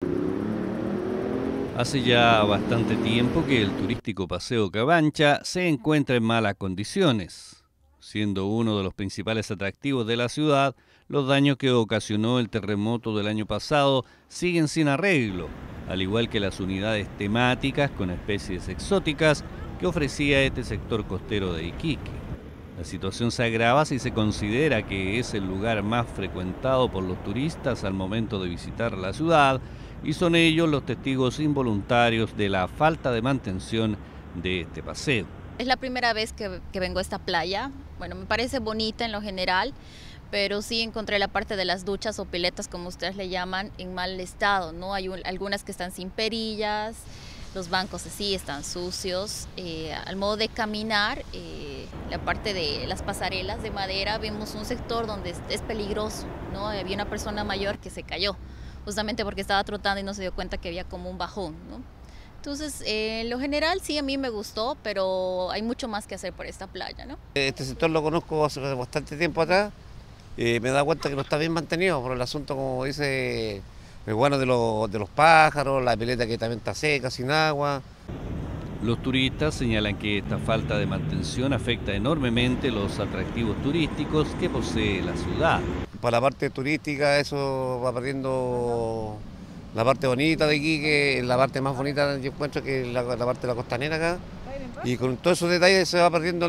Hace ya bastante tiempo que el turístico Paseo Cabancha se encuentra en malas condiciones, siendo uno de los principales atractivos de la ciudad. Los daños que ocasionó el terremoto del año pasado siguen sin arreglo, al igual que las unidades temáticas con especies exóticas que ofrecía este sector costero de Iquique. La situación se agrava si se considera que es el lugar más frecuentado por los turistas al momento de visitar la ciudad, y son ellos los testigos involuntarios de la falta de mantención de este paseo. Es la primera vez que vengo a esta playa. Bueno, me parece bonita en lo general, pero sí encontré la parte de las duchas o piletas, como ustedes le llaman, en mal estado, ¿no? Hay algunas que están sin perillas, los bancos así están sucios. Al modo de caminar, la parte de las pasarelas de madera, vemos un sector donde es peligroso, ¿no? Había una persona mayor que se cayó, justamente porque estaba trotando y no se dio cuenta que había como un bajón, ¿no? Entonces, en lo general sí a mí me gustó, pero hay mucho más que hacer por esta playa, ¿no? Este sector lo conozco hace bastante tiempo atrás y me he dado cuenta que no está bien mantenido por el asunto, como dice, bueno, de los pájaros, la pileta que también está seca, sin agua. Los turistas señalan que esta falta de mantención afecta enormemente los atractivos turísticos que posee la ciudad. Para la parte turística eso va perdiendo la parte bonita de Iquique, la parte más bonita yo encuentro que es la parte de la costanera acá, y con todos esos detalles se va perdiendo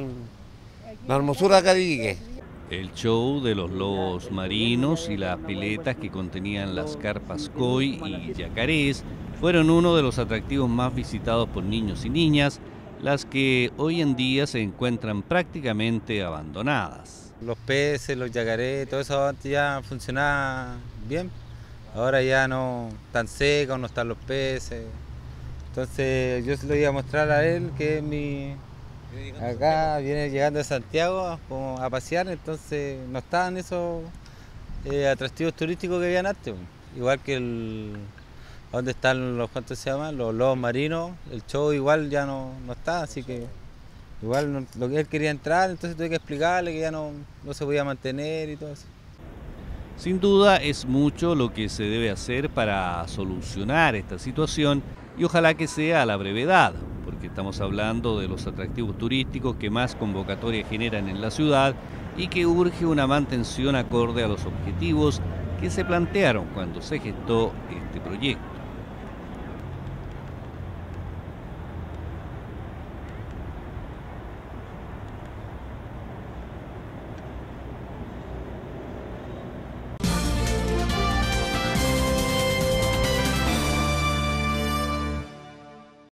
la hermosura acá de Iquique. El show de los lobos marinos y las piletas que contenían las carpas koi y yacarés fueron uno de los atractivos más visitados por niños y niñas, las que hoy en día se encuentran prácticamente abandonadas. Los peces, los yacarés, todo eso antes ya funcionaba bien. Ahora ya no están secos, no están los peces. Entonces yo se lo iba a mostrar a él, que es acá viene llegando de Santiago como a pasear, entonces no estaban esos atractivos turísticos que habían antes. Igual que donde están ¿cuántos se llaman? Los lobos marinos, el show igual ya no está, así que igual lo que él quería entrar, entonces tuve que explicarle que ya no se podía mantener y todo eso. Sin duda es mucho lo que se debe hacer para solucionar esta situación, y ojalá que sea a la brevedad, porque estamos hablando de los atractivos turísticos que más convocatoria generan en la ciudad y que urge una mantención acorde a los objetivos que se plantearon cuando se gestó este proyecto.